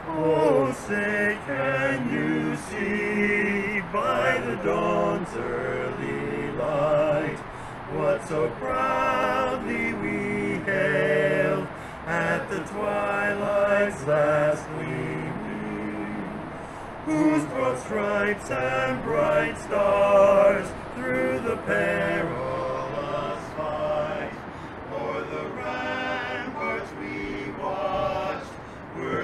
Oh, say, can you see by the dawn's early light what so proudly we hailed at the twilight's last gleaming, whose broad stripes and bright stars through the perilous fight o'er the ramparts we watched were